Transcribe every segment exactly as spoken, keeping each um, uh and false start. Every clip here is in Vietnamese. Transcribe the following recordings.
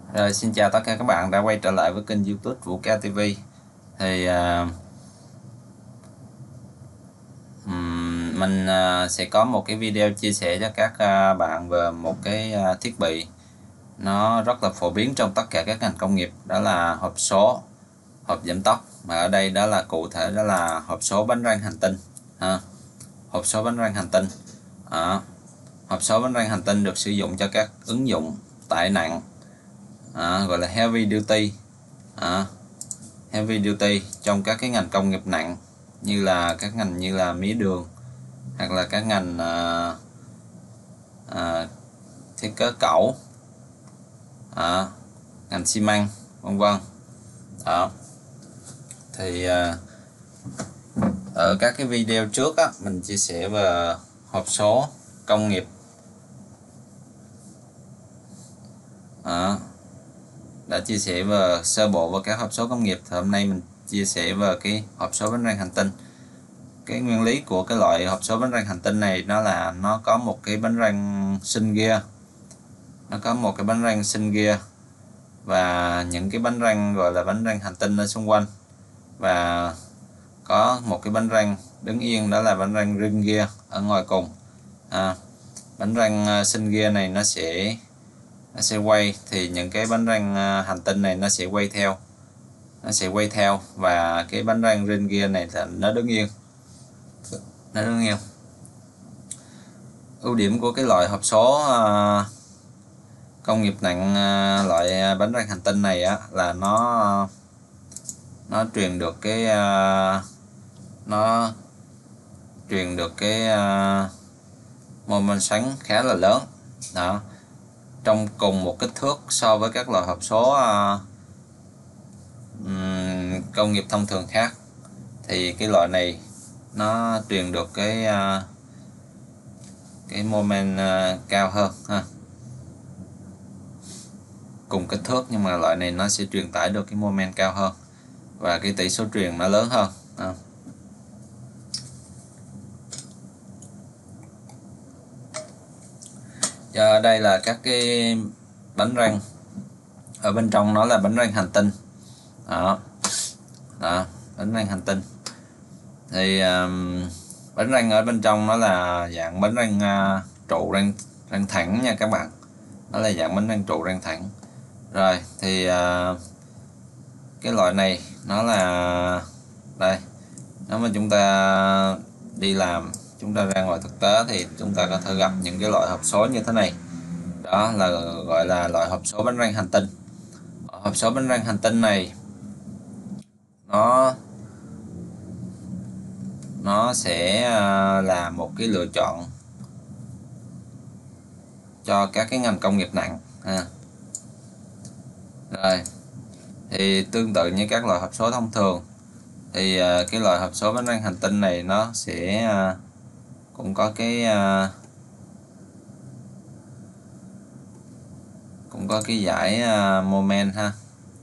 Rồi, xin chào tất cả các bạn đã quay trở lại với kênh YouTube Vũ Cao ti vi. Thì à, ừm, mình à, sẽ có một cái video chia sẻ cho các à, bạn về một cái à, thiết bị nó rất là phổ biến trong tất cả các ngành công nghiệp, đó là hộp số, hộp giảm tốc, mà ở đây đó là cụ thể đó là hộp số bánh răng hành tinh ha. Hộp số bánh răng hành tinh. Đó. Hộp số bánh răng hành tinh được sử dụng cho các ứng dụng tải nặng, à, gọi là heavy duty. À, heavy duty trong các cái ngành công nghiệp nặng, như là các ngành như là mía đường, hoặc là các ngành à, à, thiết kế cẩu, à, ngành xi măng, vân vân. Đó. Thì à, ở các cái video trước á, mình chia sẻ về hộp số công nghiệp. Đó. Đã chia sẻ về sơ bộ về các hộp số công nghiệp, thì hôm nay mình chia sẻ về cái hộp số bánh răng hành tinh. Cái nguyên lý của cái loại hộp số bánh răng hành tinh này nó là nó có một cái bánh răng sinh gear, nó có một cái bánh răng sinh gear và những cái bánh răng gọi là bánh răng hành tinh ở xung quanh, và có một cái bánh răng đứng yên, đó là bánh răng ring gear ở ngoài cùng. À, bánh răng sinh gear này nó sẽ nó sẽ quay, thì những cái bánh răng hành tinh này nó sẽ quay theo nó sẽ quay theo và cái bánh răng ring gear này là nó đứng yên nó đứng yên Ưu điểm của cái loại hộp số uh, công nghiệp nặng, uh, loại bánh răng hành tinh này á, là nó uh, nó truyền được cái uh, nó truyền được cái uh, moment xoắn khá là lớn. Đó. Trong cùng một kích thước so với các loại hộp số uh, um, công nghiệp thông thường khác, thì cái loại này nó truyền được cái uh, cái moment uh, cao hơn ha. Cùng kích thước nhưng mà loại này nó sẽ truyền tải được cái moment cao hơn, và cái tỷ số truyền nó lớn hơn ha. Giờ đây là các cái bánh răng, ở bên trong nó là bánh răng hành tinh. Đó. Đó, bánh răng hành tinh thì um, bánh răng ở bên trong nó là dạng bánh răng uh, trụ răng răng thẳng nha các bạn. Nó là dạng bánh răng trụ răng thẳng. Rồi thì uh, cái loại này nó là đây, nếu mà chúng ta đi làm, chúng ta ra ngoài thực tế thì chúng ta có thể gặp những cái loại hộp số như thế này. Đó là gọi là loại hộp số bánh răng hành tinh. Hộp số bánh răng hành tinh này nó nó sẽ là một cái lựa chọn cho các cái ngành công nghiệp nặng ha. Rồi thì tương tự như các loại hộp số thông thường, thì cái loại hộp số bánh răng hành tinh này nó sẽ cũng có cái cũng có cái giải moment ha.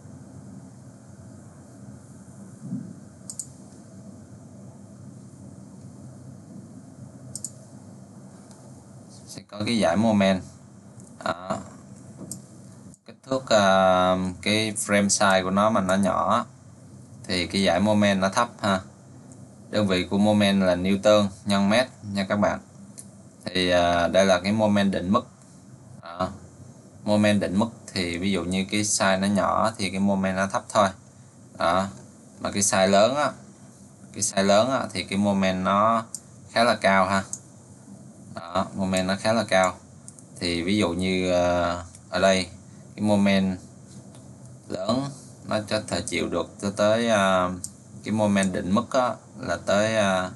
Sẽ có cái giải moment. Đó. Kích thước uh, cái frame size của nó mà nó nhỏ thì cái giải moment nó thấp ha. Đơn vị của moment là Newton nhân mét nha các bạn. Thì uh, đây là cái moment định mức. Đó. Moment định mức thì ví dụ như cái size nó nhỏ thì cái moment nó thấp thôi. Đó. Mà cái size lớn á, cái size lớn á, thì cái moment nó khá là cao ha. Đó, moment nó khá là cao. Thì ví dụ như uh, ở đây cái moment lớn nó có thể chịu được tới, tới uh, cái moment định mức đó, là tới uh,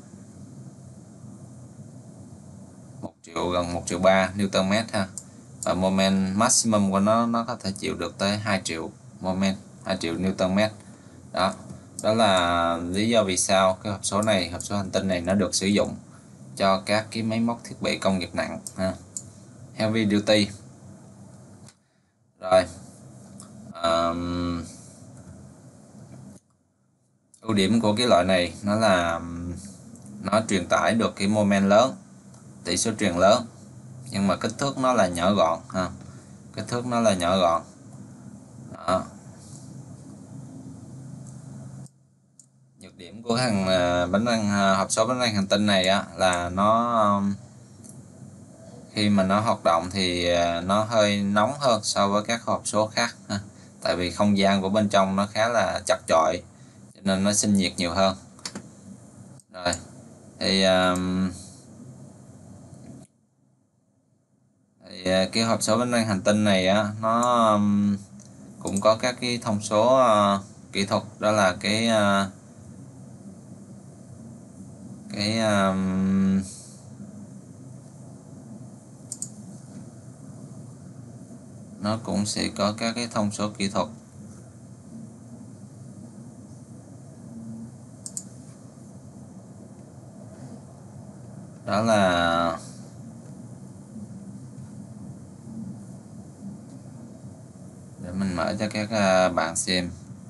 một triệu, gần một triệu ba Newton mét ha. Và moment maximum của nó nó có thể chịu được tới hai triệu moment, hai triệu Newton mét. Đó. Đó là lý do vì sao cái hộp số này, hộp số hành tinh này nó được sử dụng cho các cái máy móc thiết bị công nghiệp nặng ha. Heavy duty. Rồi um, ưu điểm của cái loại này nó là nó truyền tải được cái moment lớn, tỷ số truyền lớn, nhưng mà kích thước nó là nhỏ gọn ha. Kích thước nó là nhỏ gọn. Đó. Nhược điểm của thằng à, bánh răng à, hộp số bánh răng hành tinh này á là nó um, khi mà nó hoạt động thì à, nó hơi nóng hơn so với các hộp số khác ha. Tại vì không gian của bên trong nó khá là chật chội cho nên nó sinh nhiệt nhiều hơn. Rồi thì, um, thì à, cái hộp số bánh răng hành tinh này á nó um, cũng có các cái thông số uh, kỹ thuật, đó là cái uh, cái um, nó cũng sẽ có các cái thông số kỹ thuật. Đó là để mình mở cho các uh, bạn xem.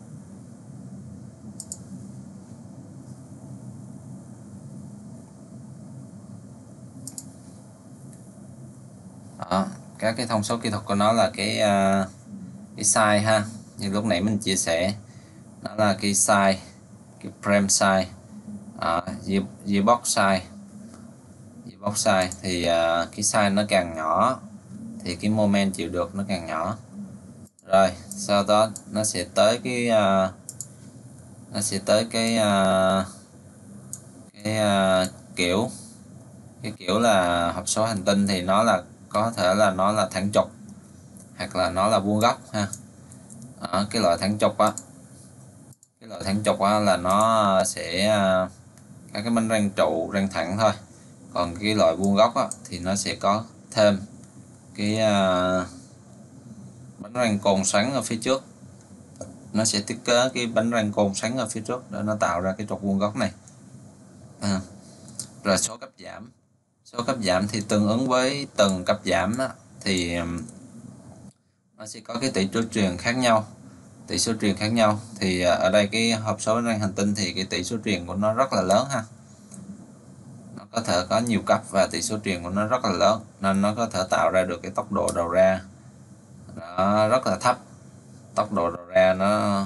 Đó, các cái thông số kỹ thuật của nó là cái uh, cái size ha, như lúc nãy mình chia sẻ, đó là cái size, cái frame size, uh, gearbox size. Gearbox size thì uh, cái size nó càng nhỏ thì cái moment chịu được nó càng nhỏ. Rồi sau đó nó sẽ tới cái uh, nó sẽ tới cái uh, cái uh, kiểu cái kiểu là hộp số hành tinh thì nó là có thể là nó là thẳng trục hoặc là nó là vuông góc ha. Đó, cái loại thẳng trục á cái loại thẳng trục á là nó sẽ uh, các cái bánh răng trụ răng thẳng thôi, còn cái loại vuông góc á thì nó sẽ có thêm cái uh, bánh răng cồn xoắn ở phía trước. Nó sẽ thiết kế cái bánh răng cồn xoắn ở phía trước để nó tạo ra cái trục vuông góc này. À, rồi số cấp giảm số cấp giảm thì tương ứng với từng cấp giảm đó, thì nó sẽ có cái tỷ số truyền khác nhau tỷ số truyền khác nhau thì ở đây cái hộp số bánh răng hành tinh thì cái tỷ số truyền của nó rất là lớn ha. Nó có thể có nhiều cấp và tỷ số truyền của nó rất là lớn, nên nó có thể tạo ra được cái tốc độ đầu ra nó rất là thấp. Tốc độ đầu ra nó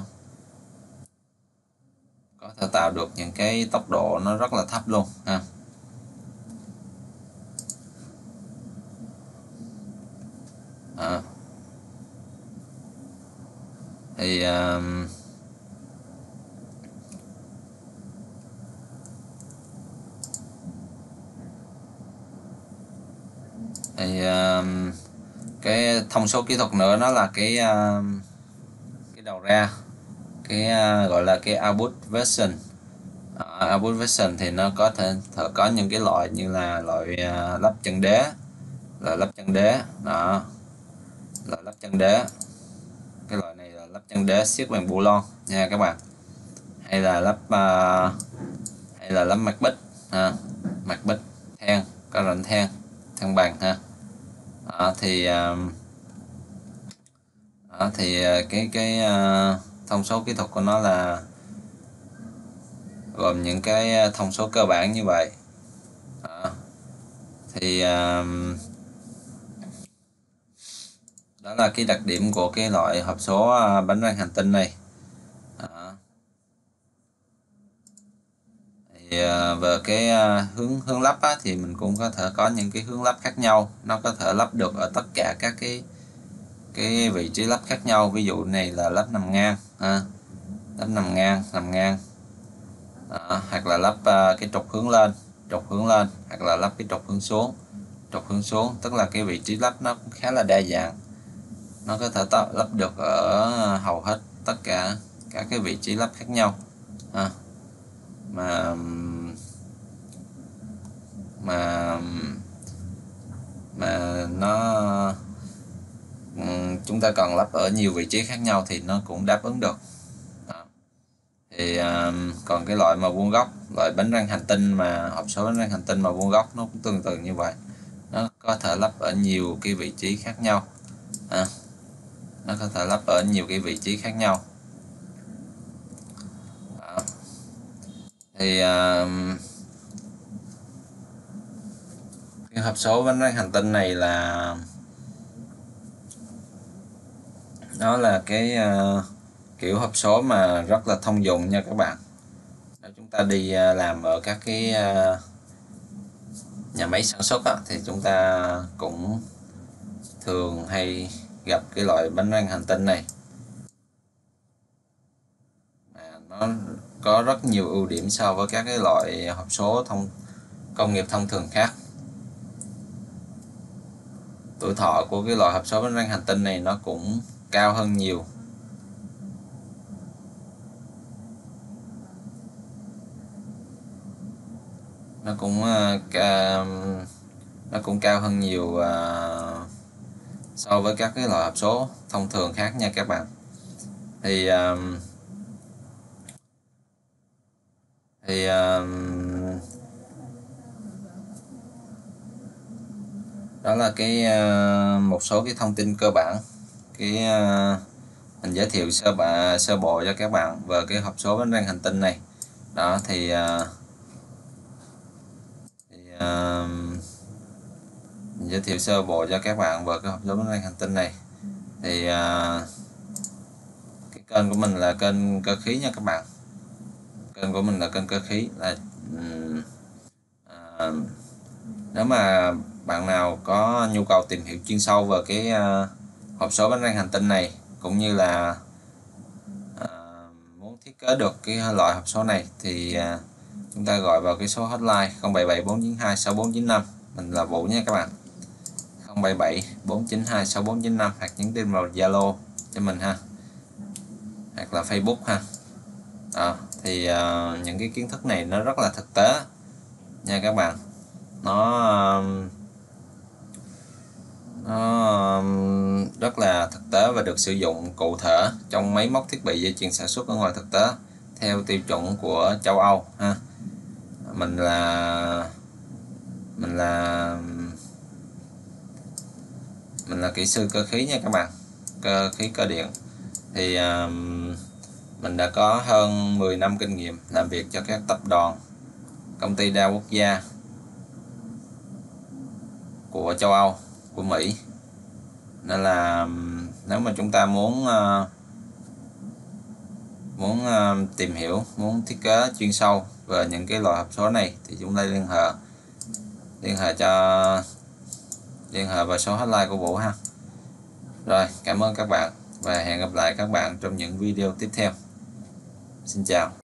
có thể tạo được những cái tốc độ nó rất là thấp luôn ha. À. Thì um, thì um, cái thông số kỹ thuật nữa đó là cái um, cái đầu ra, cái uh, gọi là cái output version. Uh, output version thì nó có thể, thể có những cái loại như là loại uh, lắp chân đế, loại lắp chân đế đó, loại lắp chân đế. Cái loại này là lắp chân đế siết bằng bu lon nha các bạn, hay là lắp uh, hay là lắp mặt bích ha, mặt bích than, có rãnh than than bằng ha. Đó, thì uh, đó, thì cái cái uh, thông số kỹ thuật của nó là gồm những cái thông số cơ bản như vậy. Đó. Thì uh, đó là cái đặc điểm của cái loại hộp số uh, bánh răng hành tinh này. Đó. Thì uh, về cái uh, hướng hướng lắp á, thì mình cũng có thể có những cái hướng lắp khác nhau, nó có thể lắp được ở tất cả các cái cái vị trí lắp khác nhau. Ví dụ này là lắp nằm ngang ha, lắp nằm ngang nằm ngang đó, hoặc là lắp uh, cái trục hướng lên trục hướng lên hoặc là lắp cái trục hướng xuống trục hướng xuống tức là cái vị trí lắp nó cũng khá là đa dạng, nó có thể tạo, lắp được ở hầu hết tất cả các cái vị trí lắp khác nhau ha. mà mà mà nó chúng ta cần lắp ở nhiều vị trí khác nhau thì nó cũng đáp ứng được. Đó. Thì uh, còn cái loại mà vuông góc, loại bánh răng hành tinh mà hộp số bánh răng hành tinh mà vuông góc nó cũng tương tự như vậy, nó có thể lắp ở nhiều cái vị trí khác nhau à, nó có thể lắp ở nhiều cái vị trí khác nhau. Đó. Thì uh, cái hộp số bánh răng hành tinh này là Đó là cái uh, kiểu hộp số mà rất là thông dụng nha các bạn. Nếu chúng ta đi uh, làm ở các cái uh, nhà máy sản xuất á, thì chúng ta cũng thường hay gặp cái loại bánh răng hành tinh này. À, nó có rất nhiều ưu điểm so với các cái loại hộp số thông công nghiệp thông thường khác. Tuổi thọ của cái loại hộp số bánh răng hành tinh này nó cũng cao hơn nhiều. Nó cũng uh, ca, nó cũng cao hơn nhiều uh, so với các cái loại hộp số thông thường khác nha các bạn. Thì uh, thì uh, đó là cái uh, một số cái thông tin cơ bản, cái uh, mình giới thiệu sơ bạ sơ bộ cho các bạn về cái hộp số bánh răng hành tinh này. Đó thì, uh, thì uh, mình giới thiệu sơ bộ cho các bạn về cái hộp số bánh răng hành tinh này. Thì uh, cái kênh của mình là kênh cơ khí nha các bạn. Kênh của mình là kênh cơ khí là uh, nếu mà bạn nào có nhu cầu tìm hiểu chuyên sâu về cái uh, hộp số bánh răng hành tinh này, cũng như là uh, muốn thiết kế được cái loại hộp số này, thì uh, chúng ta gọi vào cái số hotline không bảy bảy bốn chín hai sáu bốn chín năm. Mình là Vũ nha các bạn. Không bảy bảy bốn chín hai sáu bốn chín năm, hoặc nhắn tin vào Zalo cho mình ha, hoặc là Facebook ha. Đó, thì uh, những cái kiến thức này nó rất là thực tế nha các bạn. Nó nó rất là thực tế và được sử dụng cụ thể trong máy móc thiết bị dây chuyền sản xuất ở ngoài thực tế theo tiêu chuẩn của châu Âu ha. Mình là mình là mình là kỹ sư cơ khí nha các bạn, cơ khí cơ điện. Thì uh, mình đã có hơn mười năm kinh nghiệm làm việc cho các tập đoàn, công ty đa quốc gia của châu Âu, của Mỹ. Nên là nếu mà chúng ta muốn uh, muốn uh, tìm hiểu, muốn thiết kế chuyên sâu về những cái loại hộp số này, thì chúng ta liên hệ liên hệ cho liên hệ vào số hotline của Vũ ha. Rồi, cảm ơn các bạn và hẹn gặp lại các bạn trong những video tiếp theo. Xin chào.